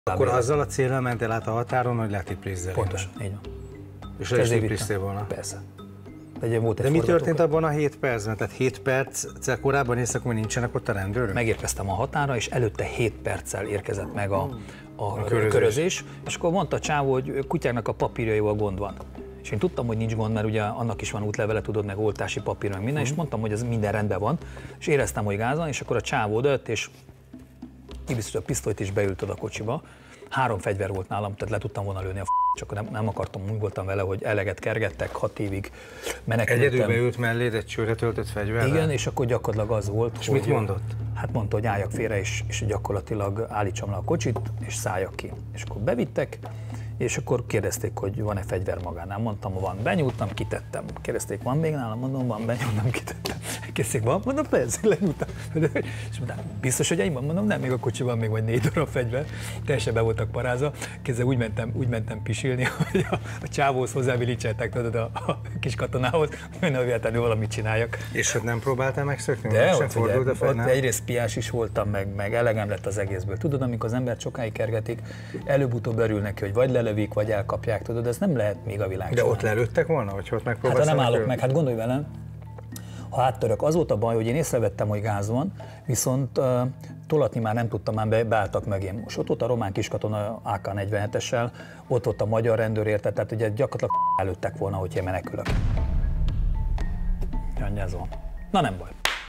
Akkor azzal a céllal mentél át a határon, hogy letiprizzel. Pontosan, így van. És le is tipriztél volna? Persze. De mi történt abban a 7 percben? Tehát 7 perccel korábban észak, hogy nincsenek ott a rendőrök? Megérkeztem a határa, és előtte 7 perccel érkezett meg a körözés, és akkor mondta a csávó, hogy kutyáknak a papírjaival gond van. És én tudtam, hogy nincs gond, mert ugye annak is van útlevele, tudod, meg oltási papír, meg minden, és mondtam, hogy ez minden rendben van, és éreztem, hogy gáz van, és akkor a csávó odajött, és kibiztos a pisztolyt is beült oda a kocsiba. 3 fegyver volt nálam, tehát le tudtam volna lőni a csak nem akartam, úgy voltam vele, hogy eleget kergettek, 6 évig menekültem. Egyedül beült melléd egy csőre töltött fegyverrel? Igen, és akkor gyakorlatilag az volt, és hogy... mit mondott? Hát mondta, hogy álljak félre, és gyakorlatilag állítsam le a kocsit, és szálljak ki. És akkor bevittek, és akkor kérdezték, hogy van-e fegyver magánál. Mondtam, van, benyúltam, kitettem. Kérdezték, van még nálam? Mondom, van, benyúltam, kitettem. Kérdezték, van? Mondom, persze, lenyúltam. És mondtam, biztos, hogy ennyi van? Mondom, nem, még a kocsiban még vagy 4 darab fegyver. Teljesen be voltak parázva. Kézzel úgy mentem pisilni, hogy a csávóhoz hozzávilicseltek, tudod, a kis katonához, hogy ne véletlenül valamit csináljak. És hogy nem próbáltál megszökni? De ott egyrészt piás is voltam, meg elegem lett az egészből. Tudod, amikor az embert sokáig kergetik, előbb-utóbb örül neki, hogy vagy lelövik, vagy elkapják, tudod, ez nem lehet még a világ. De ott lelőttek volna, vagy ott megpróbálsz? Hát ha nem állok meg, hát gondolj velem, ha áttörök, az volt a baj, hogy én észrevettem, hogy gáz van, viszont tolatni már nem tudtam, már beálltak mögém. Most ott volt a román kiskatona AK-47-essel, ott volt a magyar rendőr érte, tehát ugye gyakorlatilag előttek volna, hogy én menekülök. Ez van. Na nem baj.